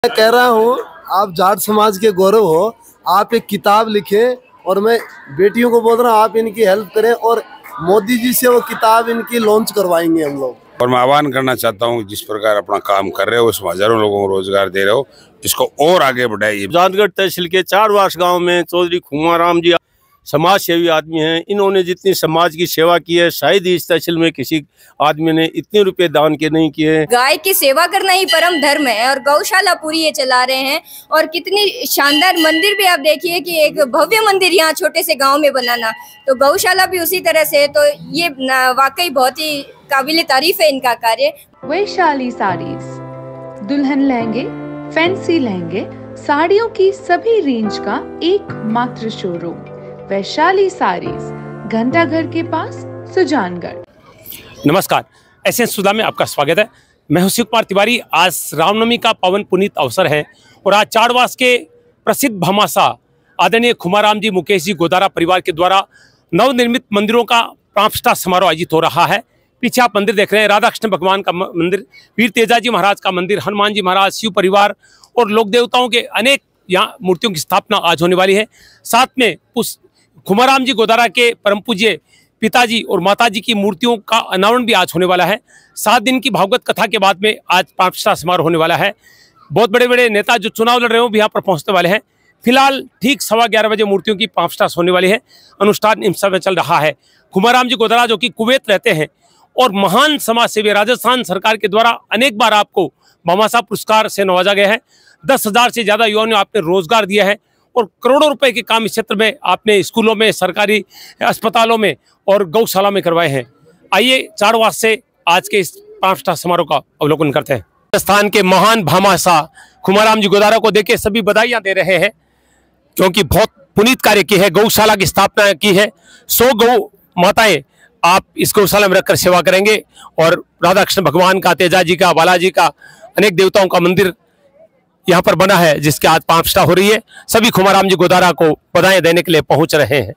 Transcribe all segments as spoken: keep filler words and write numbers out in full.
मैं कह रहा हूँ आप जाट समाज के गौरव हो, आप एक किताब लिखे और मैं बेटियों को बोल रहा हूँ आप इनकी हेल्प करें और मोदी जी से वो किताब इनकी लॉन्च करवाएंगे हम लोग। और मैं आह्वान करना चाहता हूँ जिस प्रकार अपना काम कर रहे हो उसमें हजारों लोगों को रोजगार दे रहे हो, इसको और आगे बढ़ाइए। सुजानगढ़ तहसील के चारवास गांव में चौधरी खुमाराम जी समाज सेवी आदमी हैं। इन्होंने जितनी समाज की सेवा की है शायद इस तहसील में किसी आदमी ने इतने रुपए दान के नहीं किए। गाय की सेवा करना ही परम धर्म है और गौशाला पूरी ये चला रहे हैं। और कितनी शानदार मंदिर भी आप देखिए कि एक भव्य मंदिर यहाँ छोटे से गांव में बनाना, तो गौशाला भी उसी तरह से, तो ये वाकई बहुत ही काबिल तारीफ है इनका कार्य। वैशाली साड़ीज, दुल्हन लहंगे, फैंसी लहंगे, साड़ियों की सभी रेंज का एक मात्र शोरूम वैशाली साड़ीज, घंटा घर के पास, सुजानगढ़। नमस्कार, एस एन सुधा में आपका स्वागत है। मैं हूं शिव कुमार तिवारी। आज रामनवमी का पावन पुनीत अवसर है और आज चारवास के प्रसिद्ध भामाशाह आदरणीय खुमाराम जी मुकेश जी गोदारा परिवार के द्वारा नवनिर्मित मंदिरों का प्रतिष्ठा समारोह आयोजित हो रहा है। पीछे आप मंदिर देख रहे हैं, राधा कृष्ण भगवान का मंदिर, वीर तेजाजी महाराज का मंदिर, हनुमान जी महाराज, शिव परिवार और लोक देवताओं के अनेक यहाँ मूर्तियों की स्थापना आज होने वाली है। साथ में उस खुमाराम जी गोदारा के परम पूज्य पिताजी और माताजी की मूर्तियों का अनावरण भी आज होने वाला है। सात दिन की भागवत कथा के बाद में आज प्रतिष्ठा समारोह होने वाला है। बहुत बड़े बड़े नेता जो चुनाव लड़ रहे हो भी यहाँ पर पहुँचने वाले हैं। फिलहाल ठीक सवा ग्यारह बजे मूर्तियों की प्रतिष्ठा होने वाली है। अनुष्ठान इस समय चल रहा है। खुमाराम जी गोदारा जो कि कुवैत रहते हैं और महान समाज सेवी, राजस्थान सरकार के द्वारा अनेक बार आपको भामाशाह पुरस्कार से नवाजा गया है। दस हजार से ज्यादा युवाओं ने आपने रोजगार दिया है और करोड़ों रुपए के काम इस क्षेत्र में आपने स्कूलों में, सरकारी अस्पतालों में और गौशाला में करवाए हैं। आइए चारवास से आज के इस प्रतिष्ठा समारोह का अवलोकन करते हैं। राजस्थान के महान भामाशाह खुमाराम जी गोदारा को देख के सभी बधाइयां दे रहे हैं क्योंकि बहुत पुनीत कार्य की है। गौशाला की स्थापना की है। सौ गौ माताएं आप इस गौशाला में रखकर सेवा करेंगे और राधा कृष्ण भगवान का, तेजाजी का, बालाजी का, अनेक देवताओं का मंदिर यहाँ पर बना है जिसके आज प्रतिष्ठा हो रही है। सभी खुमाराम जी गोदारा को बधाई देने के लिए पहुंच रहे हैं।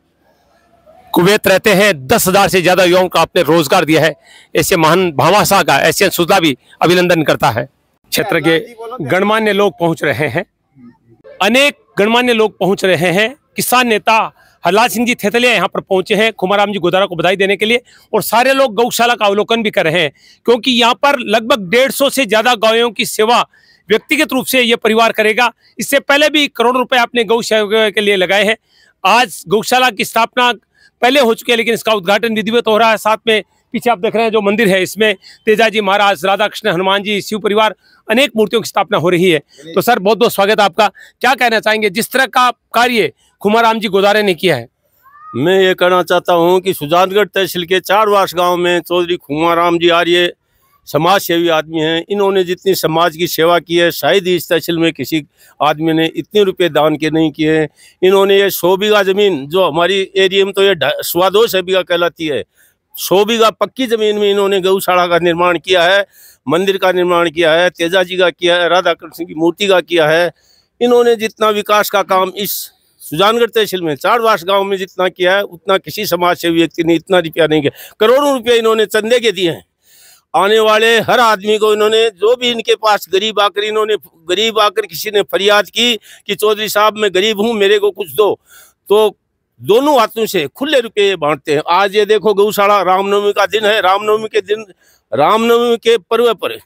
कुवैत रहते हैं, दस हजार से ज्यादा युवाओं का आपने रोजगार दिया है। ऐसे महान भामाशाह का एशियन सुधा भी अभिनंदन करता है। क्षेत्र के गणमान्य लोग पहुंच रहे हैं, अनेक गणमान्य लोग पहुंच रहे हैं। किसान नेता हरलाल सिंह जी थेतलिया यहाँ पर पहुंचे हैं खुमाराम जी गोदारा को बधाई देने के लिए और सारे लोग गौशाला का अवलोकन भी कर रहे हैं क्योंकि यहाँ पर लगभग डेढ़ सौ से ज्यादा गायों की सेवा व्यक्तिगत रूप से ये परिवार करेगा। इससे पहले भी करोड़ रुपए आपने गौशाला के लिए लगाए हैं। आज गौशाला की स्थापना पहले हो चुकी है लेकिन इसका उद्घाटन विधिवत हो रहा है। साथ में पीछे आप देख रहे हैं जो मंदिर है इसमें तेजाजी महाराज, राधा कृष्ण, हनुमान जी, शिव परिवार, अनेक मूर्तियों की स्थापना हो रही है। तो सर बहुत बहुत स्वागत है आपका। क्या कहना चाहेंगे जिस तरह का कार्य खुमाराम जी गोदारे ने किया है? मैं ये कहना चाहता हूँ कि सुजानगढ़ तहसील के चारवास गांव में चौधरी खुमाराम जी आर्य समाज सेवी आदमी हैं। इन्होंने जितनी समाज की सेवा की है शायद इस तहसील में किसी आदमी ने इतने रुपए दान के नहीं किए हैं। इन्होंने ये सौ बीघा जमीन जो हमारी एरिया में तो ये सवा दो सौ बीघा कहलाती है, सौ बीघा पक्की जमीन में इन्होंने गौशाला का निर्माण किया है, मंदिर का निर्माण किया है, तेजाजी का किया है, राधा कृष्ण की मूर्ति का किया है। इन्होंने जितना विकास का काम इस सुजानगढ़ तहसील में चारवास गांव में जितना किया है उतना किसी समाज सेवी व्यक्ति ने इतना रुपया नहीं किया। करोड़ों रुपये इन्होंने चंदे के दिए हैं। आने वाले हर आदमी को इन्होंने, जो भी इनके पास गरीब आकर, इन्होंने गरीब आकर किसी ने फरियाद की कि चौधरी साहब मैं गरीब हूँ मेरे को कुछ दो, तो दोनों हाथों से खुले रुपये बांटते हैं। आज ये देखो गौशाला, रामनवमी का दिन है। रामनवमी के दिन, रामनवमी के पर्व पर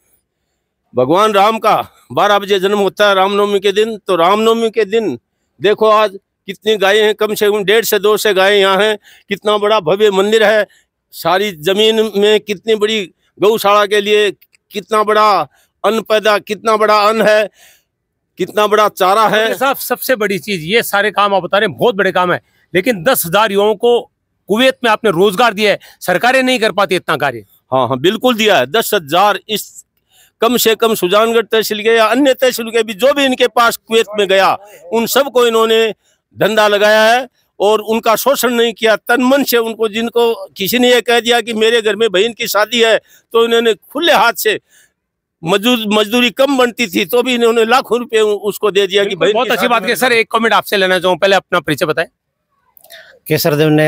भगवान राम का बारह बजे जन्म होता है रामनवमी के दिन। तो रामनवमी के दिन देखो आज कितनी गायें हैं, कम से कम डेढ़ से दो से गायें यहाँ हैं। कितना बड़ा भव्य मंदिर है, सारी जमीन में कितनी बड़ी गौशाला के लिए कितना बड़ा अन्न पैदा, कितना बड़ा अन्न है, कितना बड़ा चारा है। साहब सबसे बड़ी चीज ये सारे काम आप बता रहे हैं, बहुत बड़े काम है, लेकिन दस हजार युवाओं को कुवैत में आपने रोजगार दिया है। सरकारें नहीं कर पाती इतना कार्य। हाँ हाँ बिल्कुल दिया है। दस हजार इस कम से कम सुजानगढ़ तहसील के या अन्य तहसील के भी जो भी इनके पास कुवैत में गया उन सबको इन्होंने धंधा लगाया है और उनका शोषण नहीं किया। तन मन से उनको, जिनको किसी ने ये कह दिया कि मेरे घर में बहन की शादी है तो इन्होंने खुले हाथ से, मजदूर मजदूरी कम बनती थी तो भी इन्होंने लाखों रुपए उसको दे दिया कि बहन। बहुत अच्छी बात है। सर एक कमेंट आपसे लेना चाहूँ, पहले अपना परिचय बताएं। Kesardev Nehra,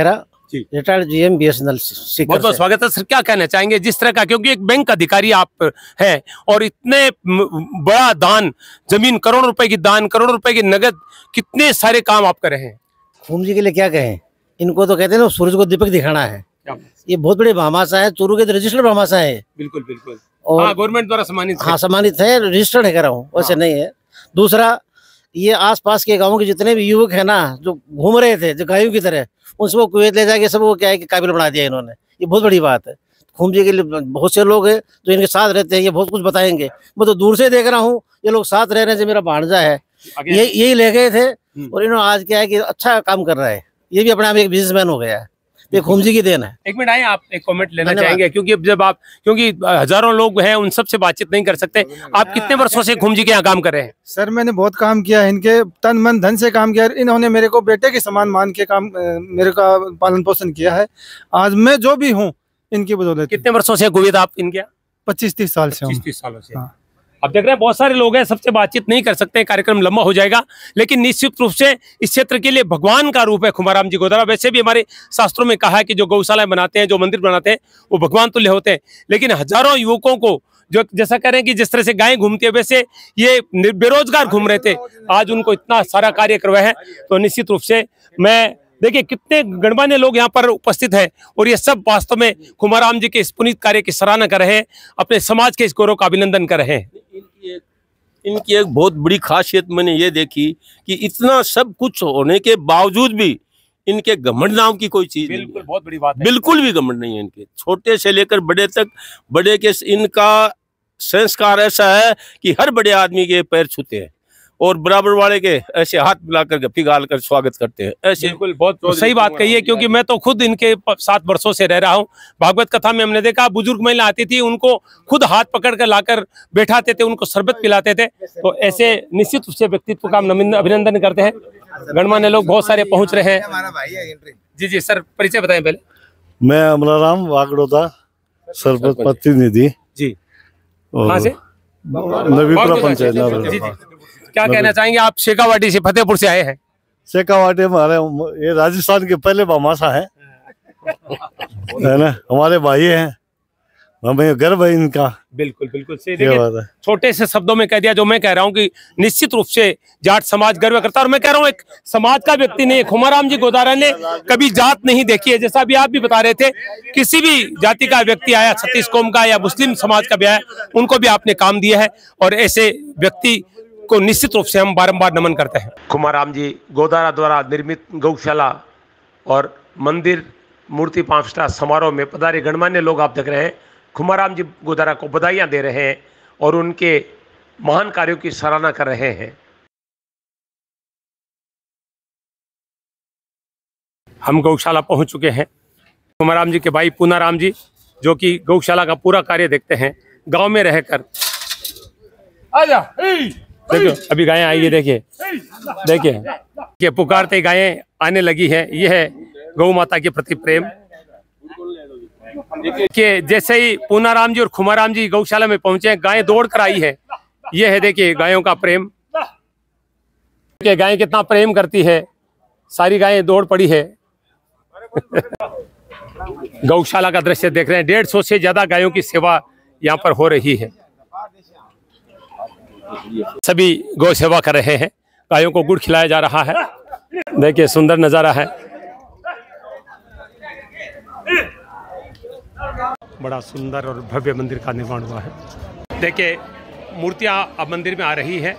retired GM BSNL Sikar. बहुत बहुत स्वागत है सर। क्या कहना चाहेंगे जिस तरह का, क्योंकि एक बैंक अधिकारी आप हैं और इतने बड़ा दान, जमीन करोड़ रुपए की दान, करोड़ रुपए की नगद, कितने सारे काम आप कर रहे हैं। खूम जी के लिए क्या कहें, इनको तो कहते हैं ना सूरज को दीपक दिखाना है। ये बहुत बड़ी भामाशा है, चूरू के रजिस्टर्ड भामाशा है। बिल्कुल बिल्कुल। और हाँ, गवर्नमेंट द्वारा सम्मानित। हाँ सम्मानित है, रजिस्टर्ड है, कह रहा हूँ, वैसे नहीं है। दूसरा, ये आसपास के गांवों के जितने भी युवक है ना, जो घूम रहे थे जो गायों की तरह, उनको कुवैत ले जाके सबको क्या है कि काबिल बना दिया इन्होंने। ये बहुत बड़ी बात है। खूम जी के लिए बहुत से लोग हैं जो इनके साथ रहते हैं, ये बहुत कुछ बताएंगे। मैं तो दूर से देख रहा हूँ, ये लोग साथ रह रहे हैं। जो मेरा भांजा है, ये यही ले गए थे और इन्होंने आज क्या है कि अच्छा काम कर रहा है। ये भी अपने आप एक बिजनेसमैन हो गया है। ये खूम जी की देन है। एक मिनट आए, आप एक कमेंट लेना चाहेंगे, क्योंकि जब आप, क्योंकि हजारों लोग हैं, उन सब से बातचीत नहीं कर सकते। आप कितने वर्षों से खूम जी के यहाँ काम कर रहे हैं। सर मैंने बहुत काम किया है, इनके तन मन धन से काम किया। इन्होंने मेरे को बेटे के समान मान के काम, मेरे का पालन पोषण किया है। आज मैं जो भी हूँ इनकी बदौलत। कितने वर्षों से कुवैत आप इनके? पच्चीस तीस साल से। पच्चीस तीस सालों से। हाँ। अब देख रहे हैं बहुत सारे लोग हैं, सबसे बातचीत नहीं कर सकते, कार्यक्रम लंबा हो जाएगा। लेकिन निश्चित रूप से इस क्षेत्र के लिए भगवान का रूप है खुमाराम जी गोदारा। वैसे भी हमारे शास्त्रों में कहा है कि जो गौशालाएं बनाते हैं, जो मंदिर बनाते हैं, वो भगवान तुल्य होते हैं। लेकिन हजारों युवकों को जो जैसा कह रहे हैं कि जिस तरह से गायें घूमती है, वैसे ये बेरोजगार घूम रहे थे, आज उनको इतना सारा कार्य करवाए हैं। तो निश्चित रूप से मैं देखिए कितने गणमान्य लोग यहाँ पर उपस्थित हैं और ये सब वास्तव में खुमाराम जी के इस पुनीत कार्य की सराहना कर रहे हैं, अपने समाज के इस गौरव का अभिनंदन कर रहे हैं। इनकी एक इनकी एक बहुत बड़ी खासियत मैंने ये देखी कि इतना सब कुछ होने के बावजूद भी इनके घमंड नाम की कोई चीज नहीं है। बहुत बड़ी बात है। बिल्कुल भी घमंड नहीं है इनके, छोटे से लेकर बड़े तक। बड़े के इनका संस्कार ऐसा है कि हर बड़े आदमी के पैर छूते हैं और बराबर वाले के ऐसे हाथ मिलाकर गप्पी गाल कर स्वागत करते हैं। ऐसे बिल्कुल बहुत सही बात कही है, क्योंकि मैं तो खुद इनके सात वर्षों से रह रहा हूँ। भागवत कथा में हमने देखा बुजुर्ग महिला आती थी, उनको खुद हाथ पकड़ कर लाकर बैठाते थे, उनको शरबत पिलाते थे। तो ऐसे निश्चित रूप से व्यक्तित्व का हम अभिनंदन करते हैं। गणमान्य लोग बहुत सारे पहुंच रहे हैं। जी जी सर, परिचय बताएं पहले। मैं अमलाराम वागड़ोदा सरपंच प्रतिनिधि जी। कहाँ से? नवीपुरा पंचायत। क्या कहना चाहेंगे आप? शेखावाटी से, फतेहपुर से आए हैं। शेखावाटी हमारे, ये राजस्थान के पहले भामाशा है है ना, हमारे भाई हैं, हमें गर्व है इनका। बिल्कुल बिल्कुल सही। देखिए छोटे से शब्दों में कह दिया जो मैं कह रहा हूँ कि निश्चित रूप से जाट समाज गर्व करता है। और मैं कह रहा हूँ एक समाज का व्यक्ति नहीं, खुमाराम जी गोदारा ने कभी जात नहीं देखी है। जैसा भी आप भी बता रहे थे, किसी भी जाति का व्यक्ति आया, छत्तीस कौम का या मुस्लिम समाज का भी आया, उनको भी आपने काम दिया है। और ऐसे व्यक्ति को निश्चित रूप से हम बारंबार नमन करते हैं। खुमाराम जी गोदारा द्वारा निर्मित गौशाला और मंदिर मूर्ति प्रतिष्ठा समारोह में पधारे गणमान्य लोग आप देख रहे हैं, खुमाराम जी गोदारा को बधाइयां दे रहे हैं और उनके महान कार्यों की सराहना कर रहे हैं। हम गौशाला पहुंच चुके हैं। खुमाराम जी के भाई पूनाराम जी, जो कि गौशाला का पूरा कार्य देखते हैं गांव में रहकर। आजा देखिए अभी गायें आई है, देखिए देखिए ये पुकारते गायें आने लगी है। ये है गौ माता के प्रति प्रेम। देखिए जैसे ही पूनाराम जी और खुमाराम जी गौशाला में पहुंचे, गायें दौड़ कर आई है। ये है देखिए गायों का प्रेम। देखिए गायें कितना प्रेम करती है, सारी गायें दौड़ पड़ी है। गौशाला का दृश्य देख रहे हैं, डेढ़ सौ से ज्यादा गायों की सेवा यहाँ पर हो रही है। सभी गौ सेवा कर रहे हैं, गायों को गुड़ खिलाया जा रहा है। देखिए सुंदर नजारा है, बड़ा सुंदर और भव्य मंदिर का निर्माण हुआ है। देखिए मूर्तियां अब मंदिर में आ रही है।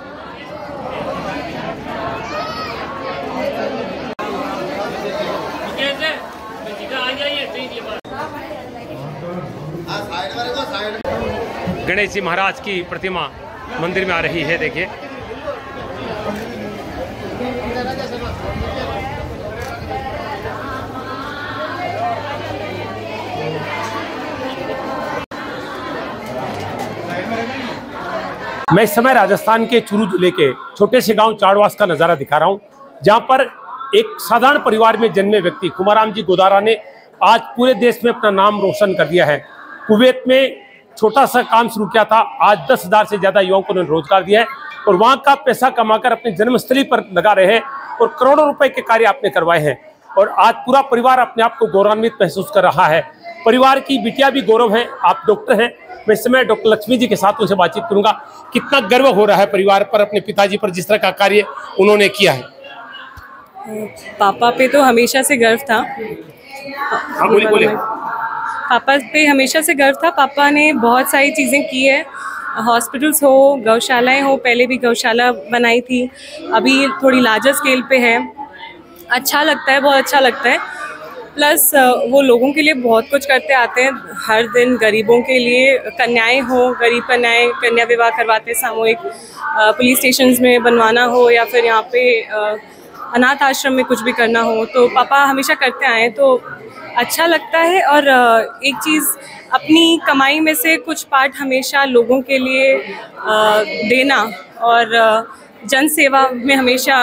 गणेश जी महाराज की प्रतिमा मंदिर में आ रही है। देखिए मैं इस समय राजस्थान के चूरू जिले के छोटे से गांव चाड़वास का नजारा दिखा रहा हूं, जहां पर एक साधारण परिवार में जन्मे व्यक्ति खुमाराम जी गोदारा ने आज पूरे देश में अपना नाम रोशन कर दिया है। कुवैत में छोटा सा काम शुरू किया था, आज दस हजार से ज्यादा युवाओं को उन्होंने रोजगार दिया है और वहां का पैसा कमाकर अपने जन्मस्थली पर लगा रहे हैं और करोड़ों रुपए के कार्य आपने करवाए हैं। और आज पूरा परिवार अपने आप को गौरवान्वित महसूस कर रहा है। परिवार की बिटिया भी गौरव है। आप डॉक्टर हैं, मैं इस समय डॉक्टर लक्ष्मी जी के साथ उनसे बातचीत करूंगा। कितना गर्व हो रहा है परिवार पर, अपने पिताजी पर, जिस तरह का कार्य उन्होंने किया है? पापा पे तो हमेशा से गर्व था। हाँ, बोलिए बोलिए। पापा पे हमेशा से गर्व था। पापा ने बहुत सारी चीज़ें की है, हॉस्पिटल्स हो, गौशालाएं हो, पहले भी गौशाला बनाई थी, अभी थोड़ी लार्जर स्केल पे है। अच्छा लगता है, बहुत अच्छा लगता है। प्लस वो लोगों के लिए बहुत कुछ करते आते हैं हर दिन, गरीबों के लिए, कन्याएं हो, गरीब कन्याएं, कन्या विवाह करवाते हैं सामूहिक, पुलिस स्टेशंस में बनवाना हो या फिर यहाँ पे अनाथ आश्रम में कुछ भी करना हो, तो पापा हमेशा करते आए हैं, तो अच्छा लगता है। और एक चीज़, अपनी कमाई में से कुछ पार्ट हमेशा लोगों के लिए देना और जन सेवा में हमेशा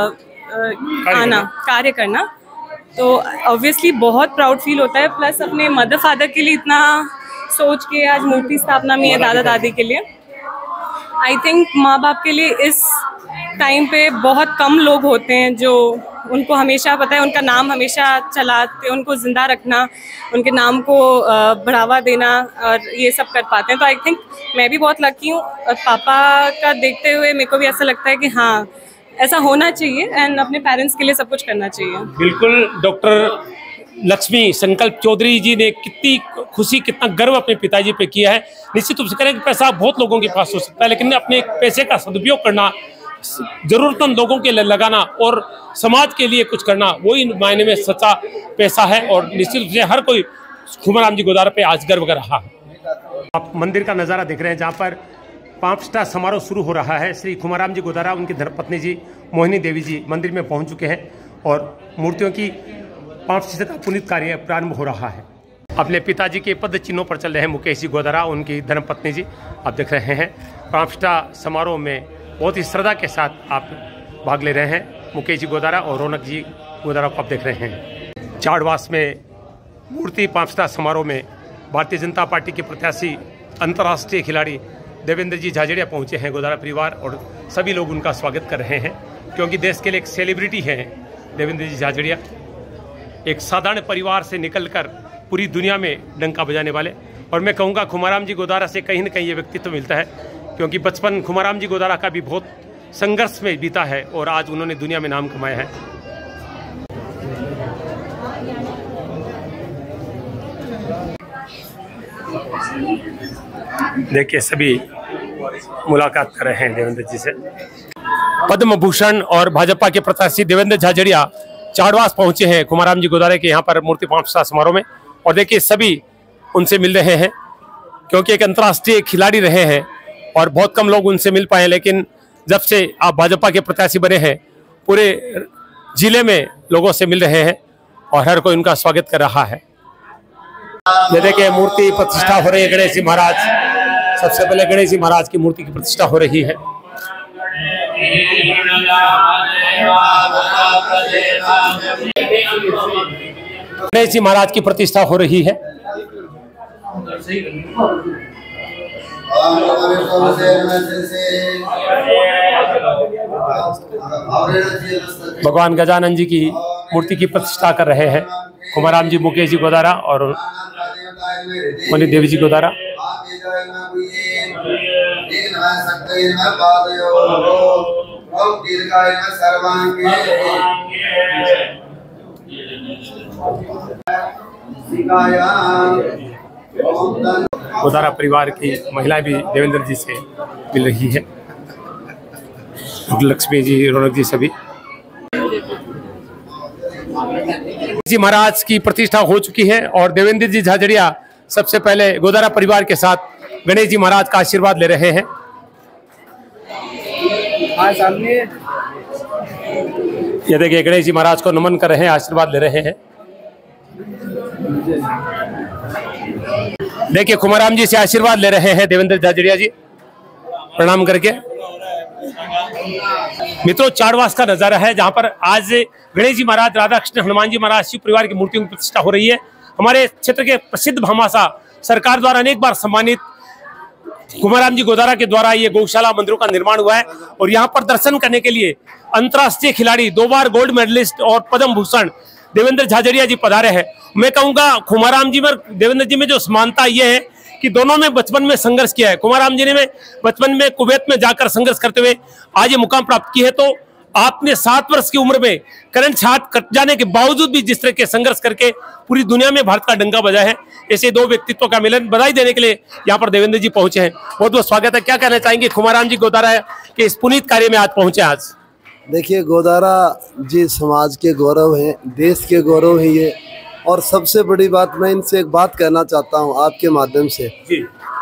आना, कार्य करना, तो ऑब्वियसली बहुत प्राउड फील होता है। प्लस अपने मदर फादर के लिए इतना सोच के आज मूर्ति स्थापना में है, दादा दादी के लिए। आई थिंक माँ बाप के लिए इस टाइम पे बहुत कम लोग होते हैं जो उनको हमेशा पता है, उनका नाम हमेशा चलाते, उनको ज़िंदा रखना, उनके नाम को बढ़ावा देना और ये सब कर पाते हैं। तो आई थिंक मैं भी बहुत लकी हूँ। और पापा का देखते हुए मेरे को भी ऐसा लगता है कि हाँ, ऐसा होना चाहिए एंड अपने पेरेंट्स के लिए सब कुछ करना चाहिए। बिल्कुल। डॉक्टर लक्ष्मी संकल्प चौधरी जी ने कितनी खुशी, कितना गर्व अपने पिताजी पे किया है। निश्चित रूप से करें कि पैसा बहुत लोगों के पास हो सकता है, लेकिन अपने पैसे का सदुपयोग करना, जरूरतमंद लोगों के लिए लगाना और समाज के लिए कुछ करना, वही मायने में सच्चा पैसा है। और निश्चित रूप से हर कोई खुमाराम जी गोदारा पे आज गर्व कर रहा है। आप मंदिर का नज़ारा देख रहे हैं जहाँ पर पाँच स्टार समारोह शुरू हो रहा है। श्री खुमाराम जी गोदारा, उनकी धर्मपत्नी जी मोहिनी देवी जी मंदिर में पहुंच चुके हैं और मूर्तियों की पाँच शत पुनीत कार्य प्रारंभ हो रहा है। अपने पिताजी के पद चिन्हों पर चल रहे हैं मुकेश जी गोदारा, उनकी धर्मपत्नी जी आप देख रहे हैं। पाँच स्टार समारोह में बहुत ही श्रद्धा के साथ आप भाग ले रहे हैं। मुकेश जी गोदारा और रौनक जी गोदारा को आप देख रहे हैं। चाड़वास में मूर्ति पाँच स्टार समारोह में भारतीय जनता पार्टी के प्रत्याशी, अंतर्राष्ट्रीय खिलाड़ी देवेंद्र जी झाझड़िया पहुंचे हैं। गोदारा परिवार और सभी लोग उनका स्वागत कर रहे हैं, क्योंकि देश के लिए एक सेलिब्रिटी हैं देवेंद्र जी झाझड़िया। एक साधारण परिवार से निकलकर पूरी दुनिया में डंका बजाने वाले। और मैं कहूँगा खुमाराम जी गोदारा से कहीं न कहीं ये व्यक्तित्व मिलता है, क्योंकि बचपन खुमाराम जी गोदारा का भी बहुत संघर्ष में बीता है और आज उन्होंने दुनिया में नाम कमाया है। देखिए, सभी मुलाकात कर रहे हैं देवेंद्र जी से। पद्म भूषण और भाजपा के प्रत्याशी देवेंद्र झाझड़िया चाड़वास पहुंचे हैं खुमाराम जी गोदारे के यहाँ पर मूर्ति पाँच स्टार समारोह में। और देखिए, सभी उनसे मिल रहे हैं, क्योंकि एक अंतर्राष्ट्रीय खिलाड़ी रहे हैं और बहुत कम लोग उनसे मिल पाए। लेकिन जब से आप भाजपा के प्रत्याशी बने हैं, पूरे जिले में लोगों से मिल रहे हैं और हर कोई उनका स्वागत कर रहा है। ये देखिए, मूर्ति प्रतिष्ठा हो रही है गणेश जी महाराज। सबसे पहले गणेश जी महाराज की मूर्ति की प्रतिष्ठा हो रही है। गणेश जी महाराज की प्रतिष्ठा हो रही है। भगवान गजानन जी की मूर्ति की प्रतिष्ठा कर रहे हैं खुमाराम जी, मुकेश जी गोदारा और मोहिनी देवी जी गोदारा। गोदारा परिवार की महिलाएं भी देवेंद्र जी से मिल रही है, लक्ष्मी जी, रौनक जी, सभी। जी महाराज की प्रतिष्ठा हो चुकी है और देवेंद्र जी झाझड़िया सबसे पहले गोदारा परिवार के साथ गणेश जी महाराज का आशीर्वाद ले रहे हैं। ये देखिए, गणेश जी महाराज को नमन कर रहे हैं, आशीर्वाद ले रहे हैं। देखिए, खुमाराम जी से आशीर्वाद ले रहे हैं देवेंद्र झाझड़िया जी, प्रणाम करके। मित्रों, चाड़वास का नजारा है जहां पर आज गणेश जी महाराज, राधा कृष्ण, हनुमान जी महाराज, शिव परिवार की मूर्तियों की प्रतिष्ठा हो रही है। हमारे क्षेत्र के प्रसिद्ध भामाशा, सरकार द्वारा अनेक बार सम्मानित खुमाराम जी गोदारा के द्वारा ये गौशाला मंदिरों का निर्माण हुआ है और यहाँ पर दर्शन करने के लिए अंतर्राष्ट्रीय खिलाड़ी, दो बार गोल्ड मेडलिस्ट और पद्म भूषण देवेंद्र झाझड़िया जी पधारे हैं। मैं कहूँगा खुमाराम जी में देवेंद्र जी में जो समानता ये है कि दोनों में बचपन में संघर्ष किया है। खुमाराम जी ने में बचपन में कुवैत में जाकर संघर्ष करते हुए आज ये मुकाम प्राप्त की है, तो आपने सात वर्ष की उम्र में करंट छात कट जाने के बावजूद भी जिस तरह के संघर्ष करके पूरी दुनिया में भारत का डंका बजा है, ऐसे दो व्यक्तित्वों का मिलन बधाई देने के लिए यहाँ पर देवेंद्र जी पहुंचे हैं। बहुत बहुत स्वागत है। क्या कहना चाहेंगे खुमाराम जी गोदारा के इस पुनीत कार्य में आज पहुंचे? आज देखिए, गोदारा जी समाज के गौरव हैं, देश के गौरव हैं ये। और सबसे बड़ी बात, मैं इनसे एक बात कहना चाहता हूँ आपके माध्यम से जी।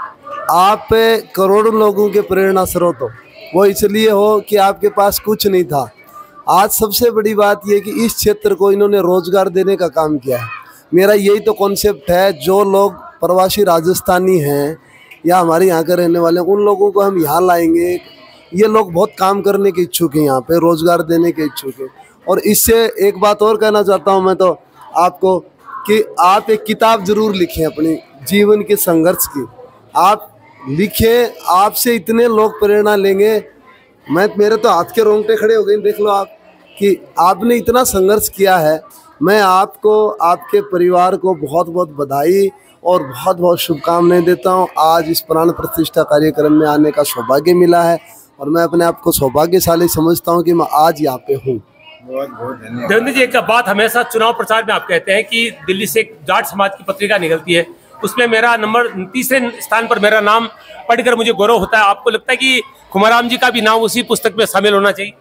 आप करोड़ों लोगों के प्रेरणा स्रोत हो, वो इसलिए हो कि आपके पास कुछ नहीं था। आज सबसे बड़ी बात यह कि इस क्षेत्र को इन्होंने रोजगार देने का काम किया है। मेरा यही तो कॉन्सेप्ट है, जो लोग प्रवासी राजस्थानी हैं या हमारे यहाँ के रहने वाले, उन लोगों को हम यहाँ लाएंगे। ये लोग बहुत काम करने के इच्छुक हैं, यहाँ पे रोजगार देने के इच्छुक हैं। और इससे एक बात और कहना चाहता हूँ मैं तो आपको कि आप एक किताब जरूर लिखें अपने जीवन के संघर्ष की। आप लिखें, आपसे इतने लोग प्रेरणा लेंगे। मैं मेरे तो हाथ के रोंगटे खड़े हो गए। देख लो आप कि आपने इतना संघर्ष किया है। मैं आपको, आपके परिवार को बहुत बहुत बधाई और बहुत बहुत शुभकामनाएं देता हूं। आज इस प्राण प्रतिष्ठा कार्यक्रम में आने का सौभाग्य मिला है और मैं अपने आप को सौभाग्यशाली समझता हूं कि मैं आज यहाँ पे हूँ। बहुत बहुत धन्यवाद। देवेंद्र जी, एक बात हमेशा चुनाव प्रचार में आप कहते हैं कि दिल्ली से एक जाट समाज की पत्रिका निकलती है, उसमें मेरा नंबर तीसरे स्थान पर मेरा नाम पढ़कर मुझे गौरव होता है। आपको लगता है कि खुमाराम जी का भी नाम उसी पुस्तक में शामिल होना चाहिए?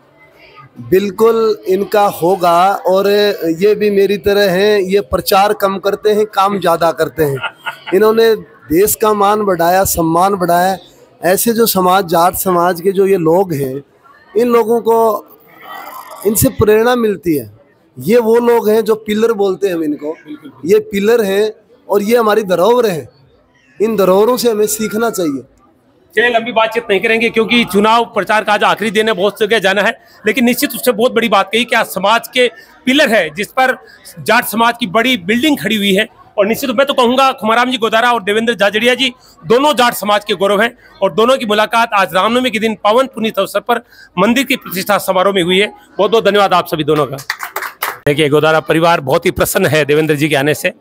बिल्कुल इनका होगा। और ये भी मेरी तरह हैं, ये प्रचार कम करते हैं, काम ज़्यादा करते हैं। इन्होंने देश का मान बढ़ाया, सम्मान बढ़ाया। ऐसे जो समाज, जाट समाज के जो ये लोग हैं, इन लोगों को इनसे प्रेरणा मिलती है। ये वो लोग हैं जो पिलर बोलते हैं हम इनको। ये पिलर हैं और ये हमारी धरोहर है। इन धरोहरों से हमें सीखना चाहिए। चलिए, लंबी बातचीत नहीं करेंगे क्योंकि चुनाव प्रचार का आज आखिरी दिन है, बहुत जगह जाना है। लेकिन निश्चित रूप से बहुत बड़ी बात कही कि आज समाज के पिलर है जिस पर जाट समाज की बड़ी बिल्डिंग खड़ी हुई है। और निश्चित रूप में तो कहूँगा खुमाराम जी गोदारा और देवेंद्र झाझड़िया जी दोनों जाट समाज के गौरव हैं और दोनों की मुलाकात आज रामनवमी के दिन पावन पुनीत अवसर पर मंदिर की प्रतिष्ठा समारोह में हुई है। बहुत बहुत धन्यवाद आप सभी दोनों का। देखिए, गोदारा परिवार बहुत ही प्रसन्न है देवेंद्र जी के आने से।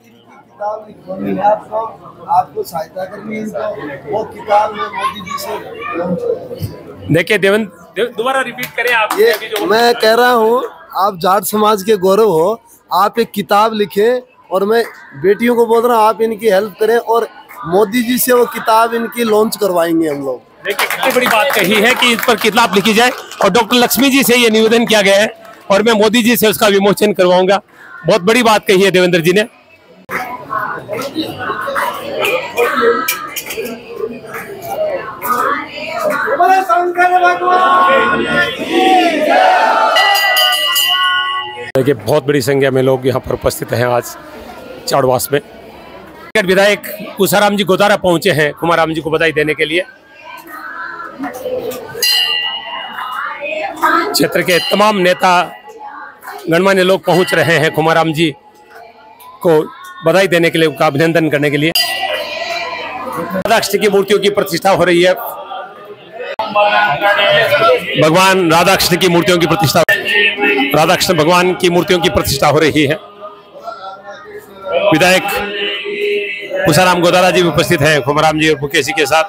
आपको आपको सहायता करनी है, वो किताब में मोदी जी से। देखिए देवेंद्र, दोबारा रिपीट करें आप। ये जो मैं कह रहा हूँ, आप जाट समाज के गौरव हो। आप एक किताब लिखें और मैं बेटियों को बोल रहा हूँ, आप इनकी हेल्प करें और मोदी जी से वो किताब इनकी लॉन्च करवाएंगे हम लोग। देखिए, कितनी बड़ी बात कही है कि इस पर किताब लिखी जाए और डॉक्टर लक्ष्मी जी से ये निवेदन किया गया है और मैं मोदी जी से उसका विमोचन करवाऊंगा। बहुत बड़ी बात कही है देवेंद्र जी ने। देखिए, बहुत बड़ी संख्या में लोग यहाँ पर उपस्थित हैं आज चाड़वास में। विधायक पूसाराम जी गोदारा पहुंचे हैं खुमाराम जी को बधाई देने के लिए। क्षेत्र के तमाम नेता गणमान्य लोग पहुंच रहे हैं खुमाराम जी को बधाई देने के लिए, उनका अभिनंदन करने के लिए। राधा कृष्ण की मूर्तियों की प्रतिष्ठा हो रही है। भगवान राधा कृष्ण की मूर्तियों की प्रतिष्ठा राधा कृष्ण भगवान की मूर्तियों की प्रतिष्ठा हो रही है। विधायक पूसाराम गोदारा जी भी उपस्थित हैं खुमाराम जी और मुकेश जी के साथ।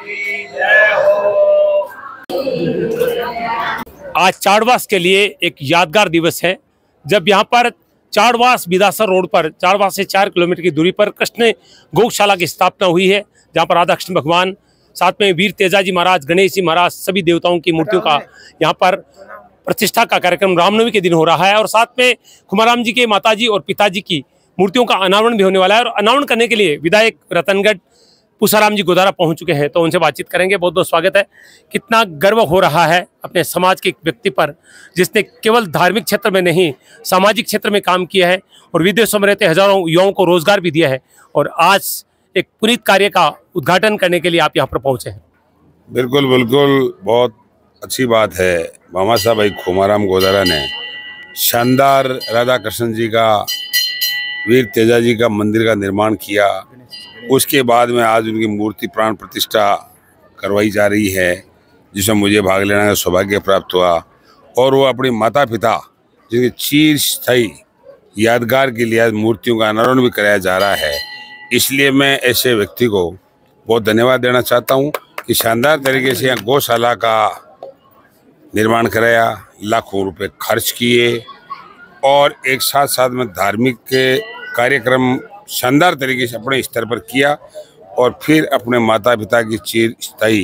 आज चाड़वास के लिए एक यादगार दिवस है, जब यहाँ पर चाड़वास बिदासा रोड पर चाड़वास से चार किलोमीटर की दूरी पर कृष्ण गौशाला की स्थापना हुई है, जहाँ पर राधा कृष्ण भगवान, साथ में वीर तेजाजी महाराज, गणेश जी महाराज, सभी देवताओं की मूर्तियों का यहाँ पर प्रतिष्ठा का कार्यक्रम रामनवमी के दिन हो रहा है। और साथ में खुमाराम जी के माताजी और पिताजी की मूर्तियों का अनावरण भी होने वाला है। और अनावरण करने के लिए विधायक रतनगढ़ पूसाराम जी गोदारा पहुंच चुके हैं, तो उनसे बातचीत करेंगे। बहुत बहुत स्वागत है। कितना गर्व हो रहा है अपने समाज के एक व्यक्ति पर जिसने केवल धार्मिक क्षेत्र में नहीं, सामाजिक क्षेत्र में काम किया है और विदेशों में रहते हजारों युवाओं को रोजगार भी दिया है, और आज एक पुनीत कार्य का उद्घाटन करने के लिए आप यहाँ पर पहुंचे हैं। बिल्कुल बिल्कुल, बहुत अच्छी बात है। मामा साहब भाई खुमाराम गोदारा ने शानदार राधा कृष्ण जी का, वीर तेजाजी का मंदिर का निर्माण किया। उसके बाद में आज उनकी मूर्ति प्राण प्रतिष्ठा करवाई जा रही है, जिसमें मुझे भाग लेने का सौभाग्य प्राप्त हुआ। और वो अपने माता पिता जिनके चिर स्थायी यादगार के लिए आज मूर्तियों का अनावरण भी कराया जा रहा है। इसलिए मैं ऐसे व्यक्ति को बहुत धन्यवाद देना चाहता हूँ कि शानदार तरीके से यहाँ गौशाला का निर्माण कराया, लाखों रुपए खर्च किए और एक साथ साथ में धार्मिक के कार्यक्रम शानदार तरीके से अपने स्तर पर किया और फिर अपने माता पिता की चिर स्थायी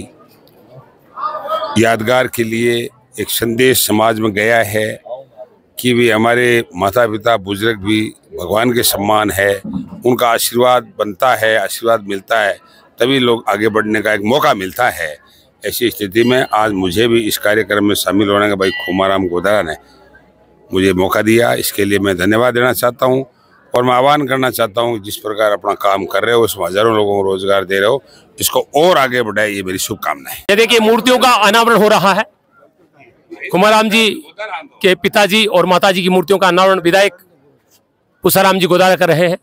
यादगार के लिए एक संदेश समाज में गया है कि भी हमारे माता पिता बुजुर्ग भी भगवान के सम्मान है, उनका आशीर्वाद बनता है, आशीर्वाद मिलता है तभी लोग आगे बढ़ने का एक मौका मिलता है। ऐसी स्थिति में आज मुझे भी इस कार्यक्रम में शामिल होने का भाई खुमाराम गोदारा ने मुझे मौका दिया, इसके लिए मैं धन्यवाद देना चाहता हूं और मैं आह्वान करना चाहता हूं जिस प्रकार अपना काम कर रहे हो उसमें हजारों लोगों को रोजगार दे रहे हो, इसको और आगे बढ़ाए, ये मेरी शुभकामनाएं। ये देखिए मूर्तियों का अनावरण हो रहा है। खुमाराम जी के पिताजी और माताजी की मूर्तियों का अनावरण विधायक पूसाराम जी गोदारा कर रहे हैं।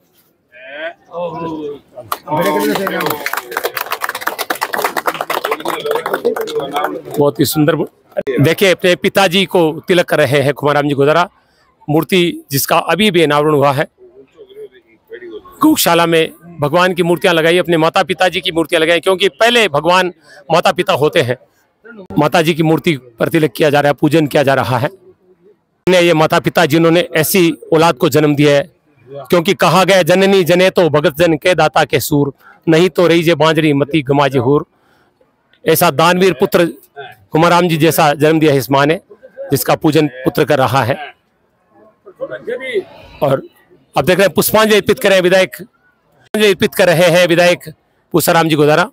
बहुत ही सुंदर देखिए अपने पिताजी को तिलक कर रहे हैं खुमाराम जी गोदारा। मूर्ति जिसका अभी भी अनावरण हुआ है। गौशाला में भगवान की मूर्तियां लगाई, अपने माता पिताजी की मूर्तियां लगाई, क्योंकि पहले भगवान माता पिता होते हैं। माता जी की मूर्ति पर तिलक किया जा रहा है, पूजन किया जा रहा है। ये माता पिता जिन्होंने ऐसी औलाद को जन्म दिया है, क्योंकि कहा गया जननी जने तो भगत जन के दाता के सूर, नहीं तो रही जे बांजरी मती गमाजे हूर। ऐसा दानवीर पुत्र खुमाराम जी जैसा जन्म दिया है इस माँ ने, जिसका पूजन पुत्र कर रहा है। और अब देख रहे हैं पुष्पांजलि अर्पित कर रहे हैं विधायक अर्पित कर रहे हैं विधायक पूसाराम जी गोदारा।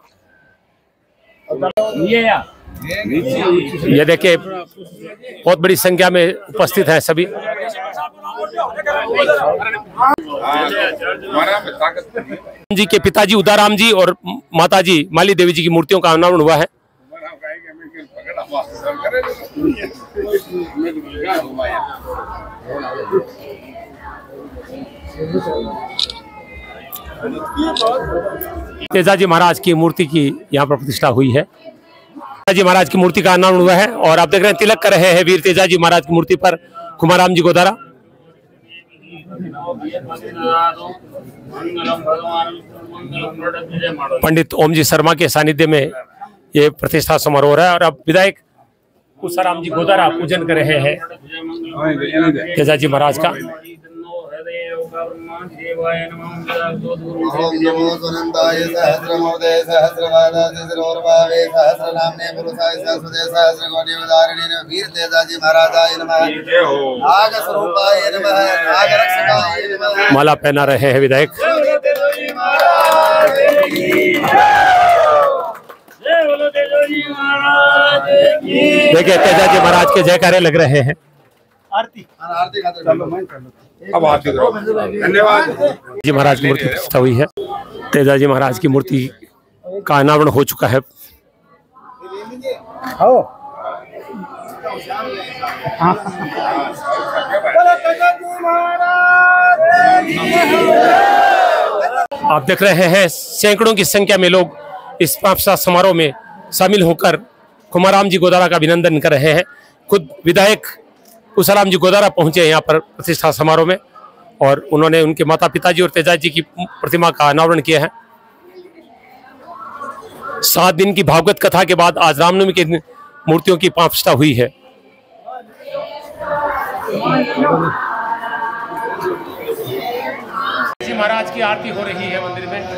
ये देखिए बहुत बड़ी संख्या में उपस्थित हैं सभी। जी के पिताजी उदाराम जी और माताजी माली देवी जी की मूर्तियों का अनावरण हुआ है। तेजाजी महाराज की मूर्ति की यहाँ पर प्रतिष्ठा हुई है। तेजाजी महाराज की मूर्ति का अनावरण हुआ है और आप देख रहे हैं तिलक कर रहे हैं वीर तेजाजी महाराज की मूर्ति पर खुमाराम जी गोदारा। पंडित ओम जी शर्मा के सानिध्य में ये प्रतिष्ठा समारोह हो रहा है और अब विधायक पूसाराम जी गोदारा पूजन कर रहे हैं तेजाजी महाराज का। माला पहना रहे हैं विधायक। देखिए तेजाजी महाराज के जयकारे लग रहे हैं। आरती आरती अब आरती धन्यवाद। जी महाराज की मूर्ति प्रतिष्ठा हुई है। तेजाजी महाराज की मूर्ति का अनावरण हो चुका है। आप देख रहे हैं सैकड़ों की संख्या में लोग इस प्रतिष्ठा समारोह में शामिल होकर खुमाराम जी गोदारा का अभिनंदन कर रहे हैं। खुद विधायक पूसाराम जी गोदारा पहुंचे यहाँ पर प्रतिष्ठा समारोह में और उन्होंने उनके माता पिताजी और तेजाजी की प्रतिमा का अनावरण किया है। सात दिन की भागवत कथा के बाद आज रामनवमी की मूर्तियों की प्रतिष्ठा हुई है। महाराज की आरती हो रही है मंदिर में।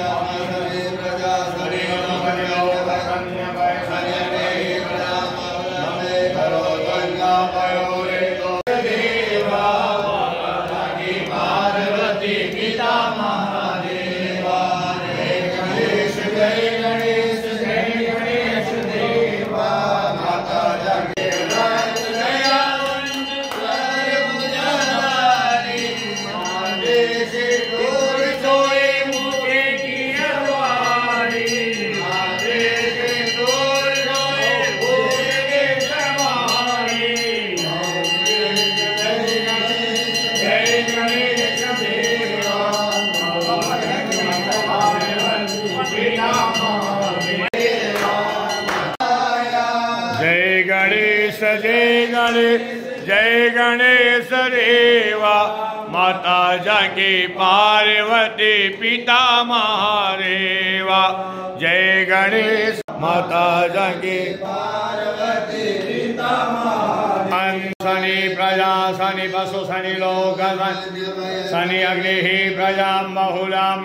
जय गणेश जय गणेश जय गणेश देवा। माता जानकी पार्वती पिता महादेवा। जय गणेश। माता जानकी पार्वती पिता महादेवा। शनि प्रजा शनि पशु शनि लोक शनि अग्नि प्रजा बहुलाम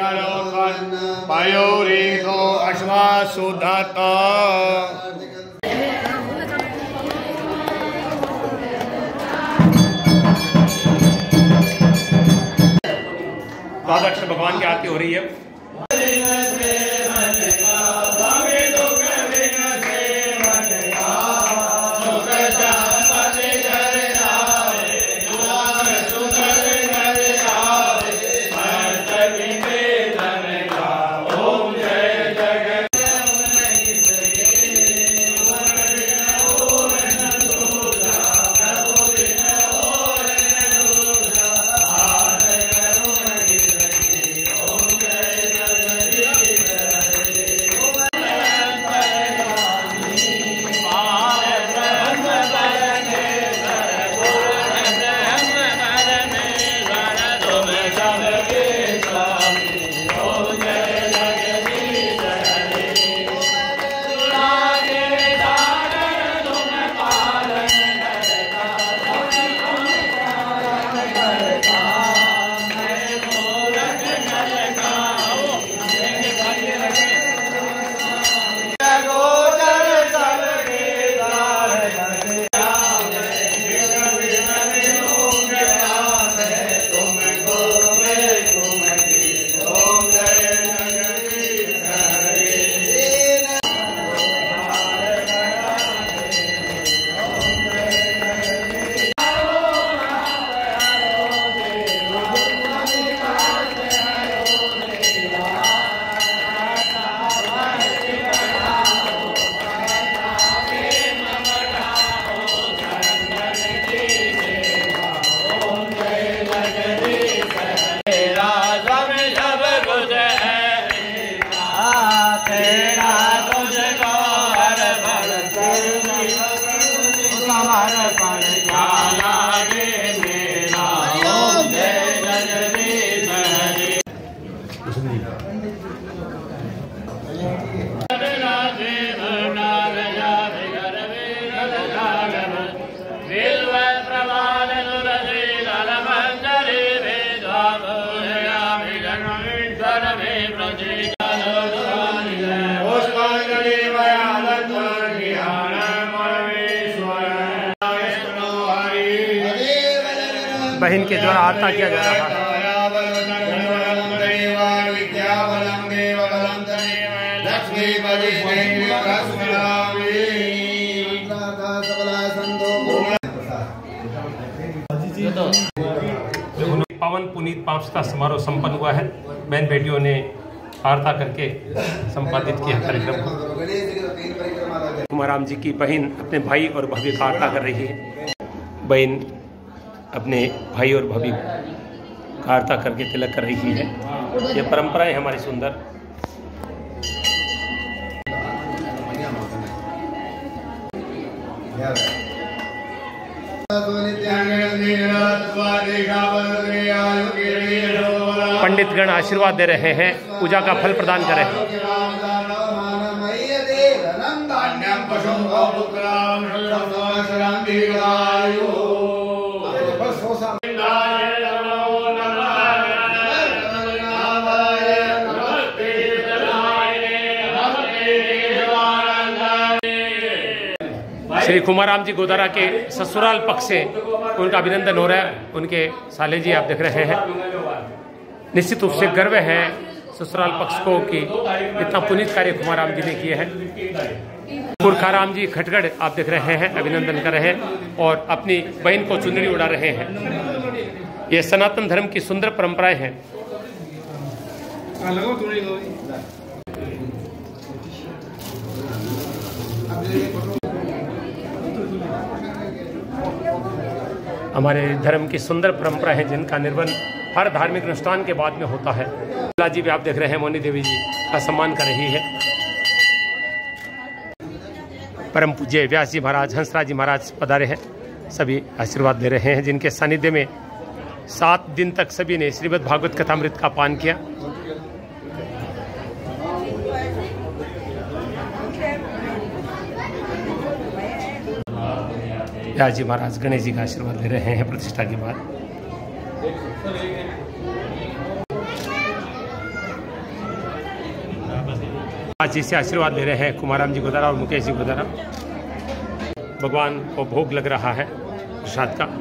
पयोरीको अश्वासुधत। राधाकृष्ण भगवान की आरती हो रही है। बहन के द्वारा आरता किया जा रहा है। पावन पुनीत पावसता समारोह संपन्न हुआ है। बहन बेटियों ने आरता करके संपादित किया कार्यक्रम को। कुमाराम जी की बहन अपने भाई और भाभी का आरता कर रही है। बहन अपने भाई और भाभी का आरता करके तिलक कर रही है। ये परंपराएं हमारी सुंदर। पंडित गण आशीर्वाद दे रहे हैं, पूजा का फल प्रदान कर रहे हैं। श्री कुमाराम जी गोदारा के ससुराल पक्ष से उनका अभिनंदन हो रहा है। उनके साले जी आप देख रहे हैं। निश्चित रूप से गर्व है ससुराल पक्ष को कि इतना पुनीत कार्य कुमाराम जी ने किए हैं। पुरखाराम जी खटगढ़ आप देख रहे हैं, अभिनंदन कर रहे हैं और अपनी बहन को चुनरी उड़ा रहे हैं। ये सनातन धर्म की सुंदर परंपराएं हैं। हमारे धर्म की सुंदर परंपरा है जिनका निर्वहन हर धार्मिक अनुष्ठान के बाद में होता है। जी भी आप देख रहे हैं, मोनी देवी जी का सम्मान कर रही है। परम पूज्य व्यास जी महाराज, हंसराज जी महाराज पधारे हैं, सभी आशीर्वाद दे रहे हैं, जिनके सानिध्य में सात दिन तक सभी ने श्रीमद् भागवत कथामृत का पान किया। व्यास जी महाराज गणेश जी का आशीर्वाद ले रहे हैं प्रतिष्ठा के बाद। आज जी से आशीर्वाद ले रहे हैं कुमाराम जी गोदारा और मुकेश जी गोदारा। भगवान को भोग लग रहा है प्रसाद का।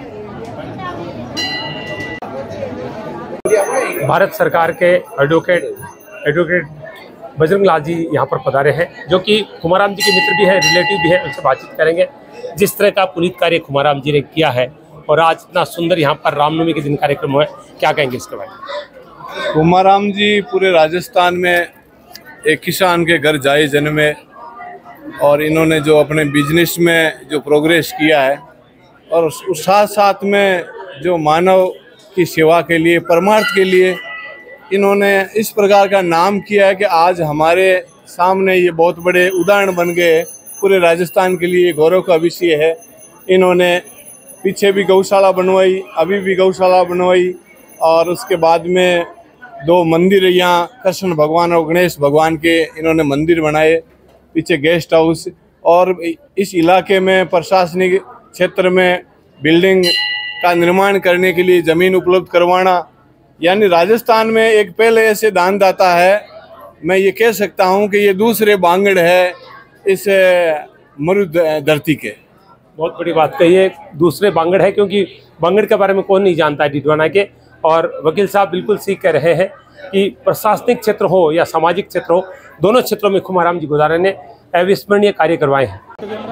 भारत सरकार के एडवोकेट एडवोकेट बजरंग लाल जी यहाँ पर पधारे हैं, जो कि कुमाराम जी के मित्र भी हैं, रिलेटिव भी हैं। उनसे बातचीत करेंगे जिस तरह का पुनीत कार्य कुमाराम जी ने किया है और आज इतना सुंदर यहाँ पर रामनवमी के दिन कार्यक्रम हुआ है, क्या कहेंगे इसके बारे में? कुमाराम जी पूरे राजस्थान में एक किसान के घर जाए जन्मे और इन्होंने जो अपने बिजनेस में जो प्रोग्रेस किया है और उस साथ साथ में जो मानव की सेवा के लिए परमार्थ के लिए इन्होंने इस प्रकार का नाम किया है कि आज हमारे सामने ये बहुत बड़े उदाहरण बन गए। पूरे राजस्थान के लिए गौरव का विषय है। इन्होंने पीछे भी गौशाला बनवाई, अभी भी गौशाला बनवाई और उसके बाद में दो मंदिर यहाँ कृष्ण भगवान और गणेश भगवान के इन्होंने मंदिर बनाए, पीछे गेस्ट हाउस और इस इलाके में प्रशासनिक क्षेत्र में बिल्डिंग का निर्माण करने के लिए ज़मीन उपलब्ध करवाना। यानी राजस्थान में एक पहले ऐसे दानदाता है, मैं ये कह सकता हूँ कि ये दूसरे बांगड़ है इस मरु धरती के। बहुत बड़ी बात कही है, दूसरे बांगड़ है, क्योंकि बांगड़ के बारे में कौन नहीं जानता है डिडवाना के। और वकील साहब बिल्कुल सीख कह रहे हैं कि प्रशासनिक क्षेत्र हो या सामाजिक क्षेत्र हो, दोनों क्षेत्रों में कुमाराम जी गोदारा ने अविस्मरणीय कार्य करवाए हैं।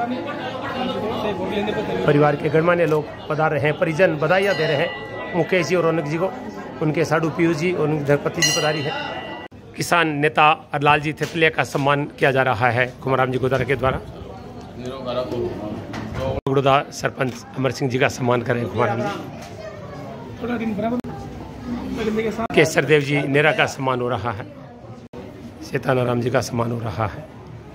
परिवार के गणमान्य लोग पधार रहे हैं, परिजन बधाइयाँ दे रहे हैं मुकेश जी और रौनक जी को। उनके साधु पीयूष जी और उनकी धर्मपति जी पधारी है। किसान नेता अरलाल जी थेतलिया का सम्मान किया जा रहा है कुमाराम जी गोदारा के द्वारा। बगड़ौदा सरपंच अमर सिंह जी का सम्मान करें कुमाराम जी। केसर देव जी नेरा का सम्मान हो रहा है। सीतानाराम जी का सम्मान हो रहा है।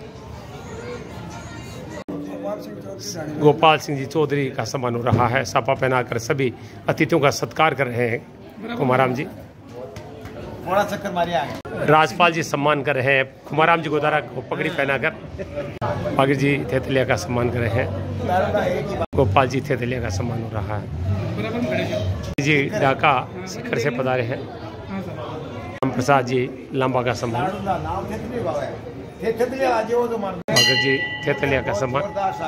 गोपाल सिंह जी चौधरी का सम्मान हो रहा है। सापा पहनाकर सभी अतिथियों का सत्कार कर रहे हैं कुमाराम जी। चक्कर मारिए आगे। राजपाल जी सम्मान कर रहे हैं कुमाराम जी गोदारा को पगड़ी पहनाकर। बागिर जी थेतलिया का सम्मान कर रहे हैं। गोपाल जी थेतलिया का सम्मान हो रहा है। जी ढाका शिखर से पधारे हैं। राम प्रसाद जी लांबा का सम्मान। बागिर जी थेतलिया का सम्मान।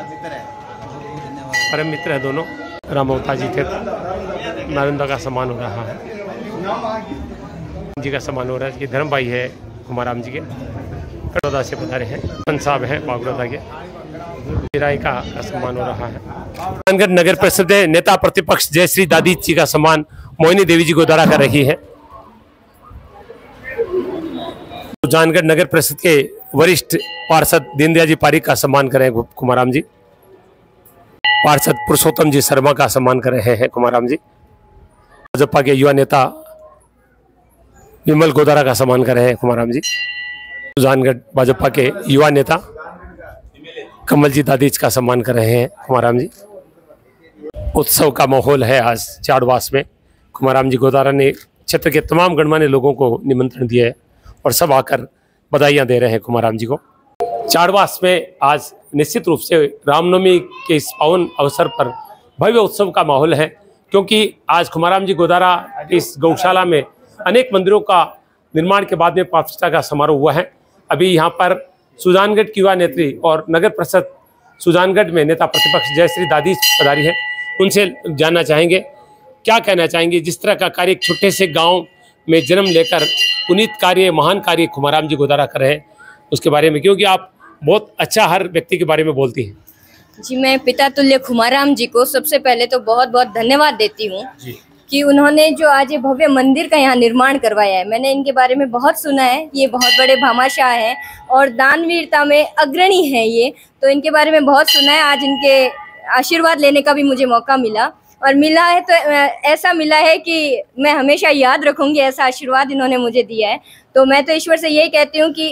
परम मित्र है दोनों। रामवता जी थे नालंदा का सम्मान हो रहा है। जी का सम्मान हो रहा है। ये धर्म भाई है कुमाराम जी के, कटौदा से पधारे हैं। पंत साहब हैं बागड़ौदा के। राय का सम्मान हो रहा है। नगर परिषद नेता प्रतिपक्ष जयश्री दादी जी का सम्मान मोहिनी देवी जी को द्वारा कर रही है। जानगढ़ नगर परिषद के वरिष्ठ पार्षद दीनदयाल जी पारिक का सम्मान कर रहे हैं कुमाराम जी। पार्षद पुरुषोत्तम जी शर्मा का सम्मान कर रहे हैं कुमाराम जी। भाजपा के युवा नेता विमल गोदारा का सम्मान कर रहे हैं कुमाराम जी। जानगढ़ भाजपा के युवा नेता कमल जी दादीच का सम्मान कर रहे हैं कुमाराम जी। उत्सव का माहौल है आज चाड़वास में। कुमाराम जी गोदारा ने क्षेत्र के तमाम गणमान्य लोगों को निमंत्रण दिया है और सब आकर बधाइयाँ दे रहे हैं कुमाराम जी को। चाड़वास में आज निश्चित रूप से रामनवमी के इस पावन अवसर पर भव्य उत्सव का माहौल है, क्योंकि आज कुमाराम जी गोदारा इस गौशाला में अनेक मंदिरों का निर्माण के बाद में प्रतिष्ठा का समारोह हुआ है। अभी यहाँ पर सुजानगढ़ की युवा नेत्री और नगर परिषद सुजानगढ़ में नेता प्रतिपक्ष जयश्री दादी पधारी है। उनसे जानना चाहेंगे क्या कहना चाहेंगे जिस तरह का कार्य एक छोटे से गांव में जन्म लेकर पुनीत कार्य महान कार्य कुमाराम जी गोदारा कर रहे हैं उसके बारे में, क्योंकि आप बहुत अच्छा हर व्यक्ति के बारे में बोलती हैं। जी, मैं पिता तुल्य कुमाराम जी को सबसे पहले तो बहुत बहुत धन्यवाद देती हूँ कि उन्होंने जो आज ये भव्य मंदिर का यहाँ निर्माण करवाया है। मैंने इनके बारे में बहुत सुना है, ये बहुत बड़े भामाशाह हैं और दानवीरता में अग्रणी है ये, तो इनके बारे में बहुत सुना है। आज इनके आशीर्वाद लेने का भी मुझे मौका मिला और मिला है तो ऐसा मिला है कि मैं हमेशा याद रखूंगी, ऐसा आशीर्वाद इन्होंने मुझे दिया है। तो मैं तो ईश्वर से यही कहती हूँ कि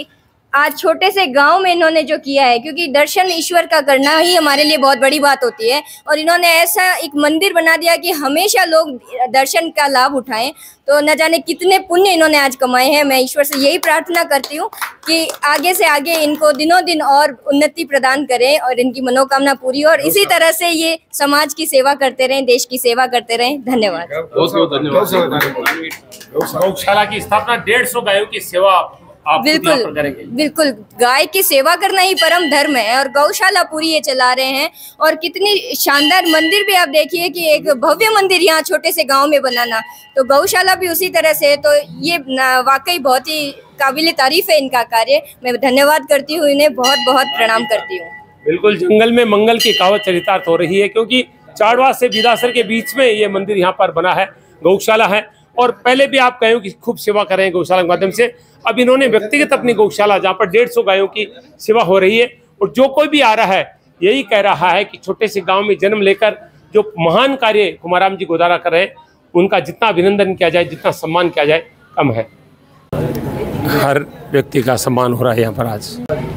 आज छोटे से गांव में इन्होंने जो किया है, क्योंकि दर्शन ईश्वर का करना ही हमारे लिए बहुत बड़ी बात होती है, और इन्होंने ऐसा एक मंदिर बना दिया कि हमेशा लोग दर्शन का लाभ उठाएं। तो न जाने कितने पुण्य इन्होंने आज कमाए हैं। मैं ईश्वर से यही प्रार्थना करती हूँ कि आगे से आगे इनको दिनों दिन और उन्नति प्रदान करें और इनकी मनोकामना पूरी हो, और इसी तरह से ये समाज की सेवा करते रहें, देश की सेवा करते रहें। धन्यवाद। बहुत बहुत धन्यवाद। गौशाला की स्थापना डेढ़ सौ गायों की सेवा आप बिल्कुल बिल्कुल गाय की सेवा करना ही परम धर्म है, और गौशाला पूरी ये चला रहे हैं। और कितनी शानदार मंदिर भी आप देखिए कि एक भव्य मंदिर यहाँ छोटे से गांव में बनाना, तो गौशाला भी उसी तरह से। तो ये वाकई बहुत ही काबिल तारीफ है इनका कार्य। मैं धन्यवाद करती हूँ, इन्हें बहुत बहुत प्रणाम करती हूँ। बिल्कुल जंगल में मंगल की कहावत चरितार्थ हो रही है, क्योंकि चाड़वा से बिदासर के बीच में ये मंदिर यहाँ पर बना है, गौशाला है। और पहले भी आप गायों की खूब सेवा कर रहे हैं गौशाला के माध्यम से। अब इन्होंने व्यक्तिगत अपनी गौशाला जहाँ पर डेढ़ सौ गायों की सेवा हो रही है, और जो कोई भी आ रहा है यही कह रहा है कि छोटे से गांव में जन्म लेकर जो महान कार्य खुमाराम जी गोदारा कर रहे हैं, उनका जितना अभिनंदन किया जाए, जितना सम्मान किया जाए, कम है। हर व्यक्ति का सम्मान हो रहा है यहाँ पर आज।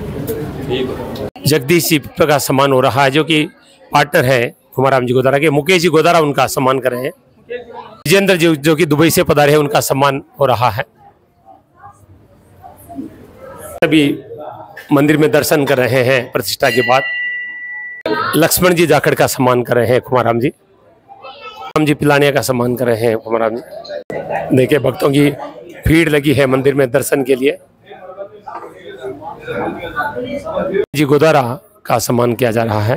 जगदीश जी का सम्मान हो रहा है, जो कि पार्टनर है खुमाराम जी गोदारा के। मुकेश जी गोदारा उनका सम्मान कर रहे हैं। विजेंद्र जी जो कि दुबई से पधारे हैं, उनका सम्मान हो रहा है। सभी मंदिर में दर्शन कर रहे हैं प्रतिष्ठा के बाद। लक्ष्मण जी जाखड़ का सम्मान कर रहे हैं खुमाराम जी। राम जी पिलानिया का सम्मान कर रहे हैं खुमाराम जी। देखिए भक्तों की भीड़ लगी है मंदिर में दर्शन के लिए। जी गोदारा का सम्मान किया जा रहा है।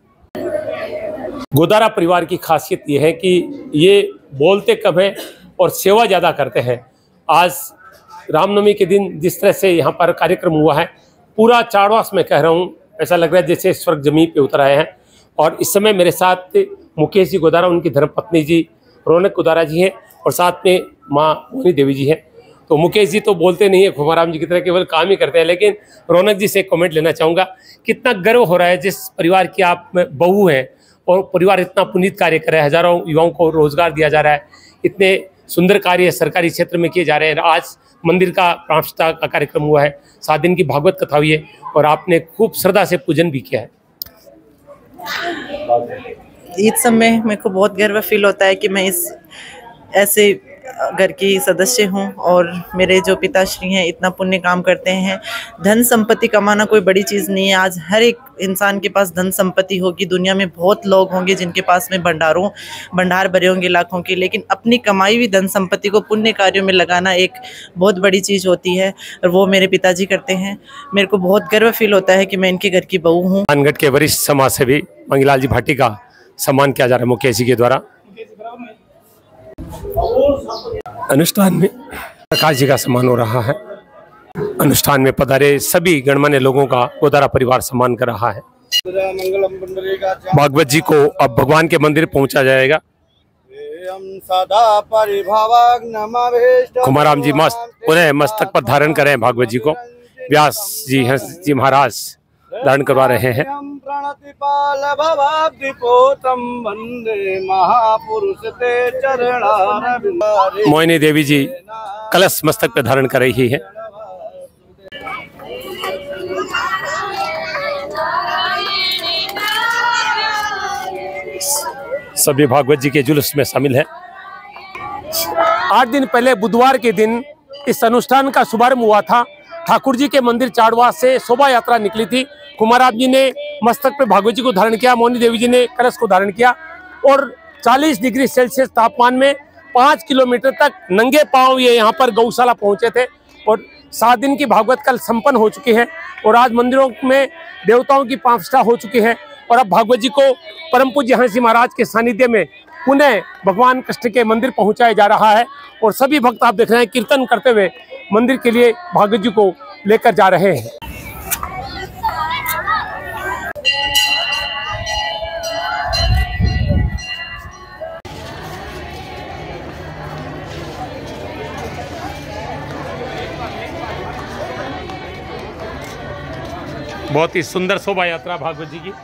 गोदारा परिवार की खासियत ये है कि ये बोलते कम है और सेवा ज़्यादा करते हैं। आज रामनवमी के दिन जिस तरह से यहाँ पर कार्यक्रम हुआ है, पूरा चाड़वास में कह रहा हूँ, ऐसा लग रहा है जैसे स्वर्ग जमीन पे उतर आए हैं। और इस समय मेरे साथ मुकेश जी गोदारा, उनकी धर्मपत्नी जी रौनक गोदारा जी हैं, और साथ में माँ मोहिनी देवी जी हैं। तो मुकेश जी तो बोलते नहीं है खुमाराम जी की तरह, केवल काम ही करते हैं। लेकिन रौनक जी से कमेंट लेना चाहूँगा, कितना गर्व हो रहा है जिस परिवार की आप बहू हैं, और परिवार इतना पुनीत कार्य कर रहा है, हजारों युवाओं को रोजगार दिया जा रहा है, इतने सुंदर कार्य सरकारी क्षेत्र में किए जा रहे हैं। आज मंदिर का प्राण प्रतिष्ठा का कार्यक्रम हुआ है, सात दिन की भागवत कथा हुई है, और आपने खूब श्रद्धा से पूजन भी किया है। इस समय मेरे को बहुत गर्व फील होता है कि मैं इस ऐसे घर की सदस्य हूँ, और मेरे जो पिताश्री हैं इतना पुण्य काम करते हैं। धन संपत्ति कमाना कोई बड़ी चीज़ नहीं है। आज हर एक इंसान के पास धन संपत्ति होगी। दुनिया में बहुत लोग होंगे जिनके पास में भंडारों भंडार भरे होंगे लाखों के, लेकिन अपनी कमाई हुई धन संपत्ति को पुण्य कार्यों में लगाना एक बहुत बड़ी चीज़ होती है, और वो मेरे पिताजी करते हैं। मेरे को बहुत गर्व फील होता है कि मैं इनके घर की बहू हूँ। मानगढ़ के वरिष्ठ समाज सेवी मंगीलाल जी भाटी का सम्मान किया जा रहा है मुकेश जी के द्वारा। अनुष्ठान में प्रकाश जी का सम्मान हो रहा है। अनुष्ठान में पधारे सभी गणमान्य लोगों का गोदारा परिवार सम्मान कर रहा है। भागवत जी को अब भगवान के मंदिर पहुंचा जाएगा। खुमाराम जी मस्त उन्हें मस्तक पर धारण करें भागवत जी को। व्यास जी हंस जी महाराज धारण करवा रहे हैं। मोहिनी देवी जी कलश मस्तक पे धारण कर रही है। सभी भागवत जी के जुलूस में शामिल है। आठ दिन पहले बुधवार के दिन इस अनुष्ठान का शुभारंभ हुआ था। ठाकुर जी के मंदिर चाड़वा से शोभा यात्रा निकली थी। कुमाराम जी ने मस्तक पे भागवत जी को धारण किया, मोहिनी देवी जी ने कलश को धारण किया, और चालीस डिग्री सेल्सियस तापमान में पाँच किलोमीटर तक नंगे पांव ये यहाँ पर गौशाला पहुंचे थे। और सात दिन की भागवत कल संपन्न हो चुकी है, और आज मंदिरों में देवताओं की प्रतिष्ठा हो चुकी है। और अब भागवत जी को परम पूज्य हंसी महाराज के सानिध्य में पुनः भगवान कृष्ण के मंदिर पहुंचाया जा रहा है। और सभी भक्त आप देख रहे हैं कीर्तन करते हुए मंदिर के लिए भागवत जी को लेकर जा रहे हैं। बहुत ही सुंदर शोभा यात्रा भागवत जी की।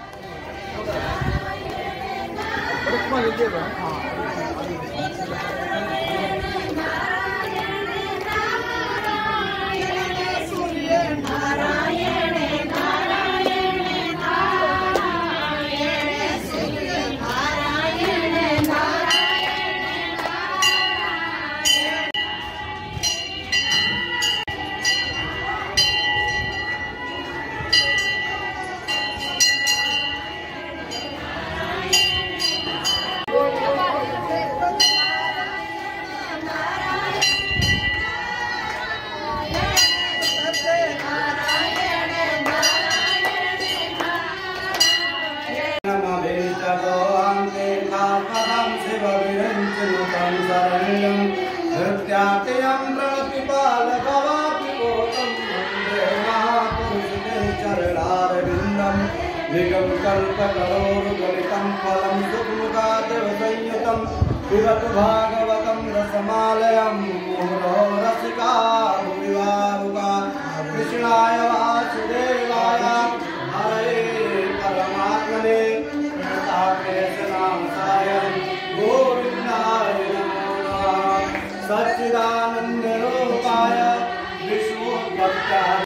करोरुगलितं फलं सुखमुखादिवसंयुतं पिबत भागवतं रसमालयं मुहुरो रसिका भुविवारुका कृष्णाय वासुदेवाय हरे परमात्मने प्रणताक्लेशनाशाय गोविन्दाय नमो नमः सच्चिदानन्दरूपाय विष्णुभक्ताय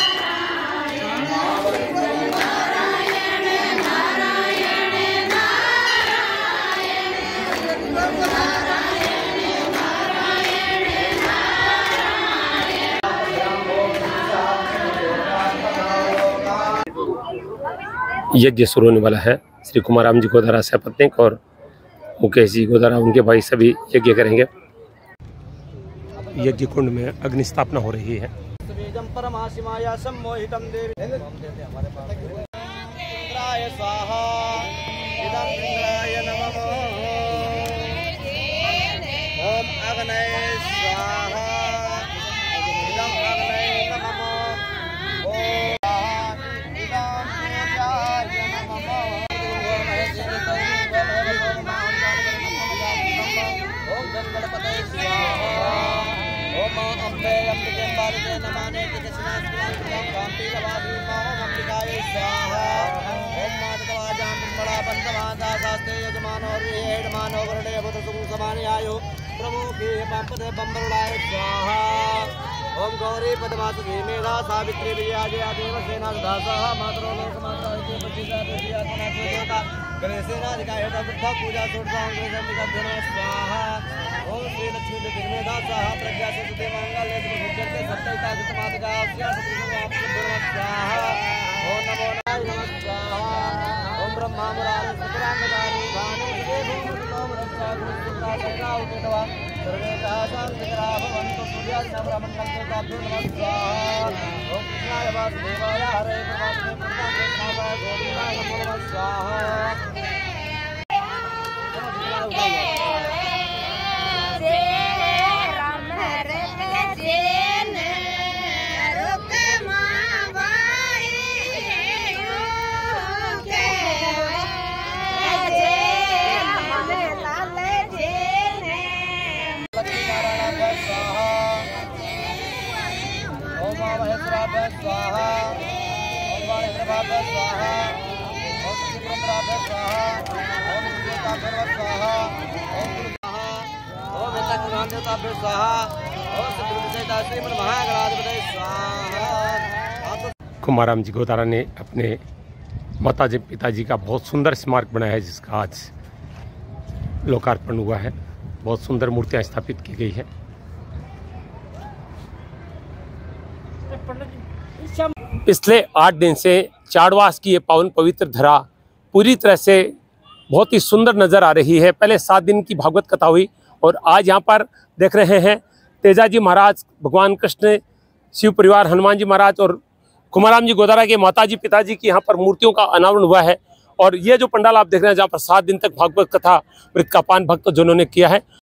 यज्ञ शुरू होने वाला है। श्री कुमाराम जी गोदारा सपत्नीक और मुकेश जी गोदारा उनके भाई सभी यज्ञ करेंगे। यज्ञ कुंड में अग्नि स्थापना हो रही है। ओम गौरी पद्मास मेधा सावित्री विजया देव सेना दासा मातरो लोक माता के पतिजा देविया तना देवता गणेशेनाधिका हेता वृद्धा पूजा सोड़सांगे संधिका धन स्वाहा ओम श्री लक्ष्मी देवी दासा प्रज्ञा से सुदे मंगल ले भजन के सत्ता जित मातगा अस्या सत्य आपके धन स्वाहा ओम नमो नारायण नमः स्वाहा ओम ब्रह्मा मुरारी सतरांगदारी भानु देवो नमो रक्षा गुरुता सेना उपेतवा सर्वे दासां विग्रह भवन्तु सूर्याय नमः मंगल नमः स्वाहा ओम कृष्णाय वासुदेवाय हरे परमात्मे पुरुषाय गोविंदाय नमः स्वाहा कुमाराम जी गोदारा ने अपने माताजी पिताजी का बहुत सुंदर स्मारक बनाया है, जिसका आज लोकार्पण हुआ है। बहुत सुंदर मूर्तियां स्थापित की गई है। पिछले आठ दिन से चाड़वास की ये पावन पवित्र धरा पूरी तरह से बहुत ही सुंदर नज़र आ रही है। पहले सात दिन की भागवत कथा हुई और आज यहाँ पर देख रहे हैं तेजाजी महाराज, भगवान कृष्ण, शिव परिवार, हनुमान जी महाराज और कुमाराम जी गोदारा के माताजी पिताजी की यहाँ पर मूर्तियों का अनावरण हुआ है। और ये जो पंडाल आप देख रहे हैं, जहाँ पर सात दिन तक भागवत कथा वृत्त का पान भक्त जनों ने किया है,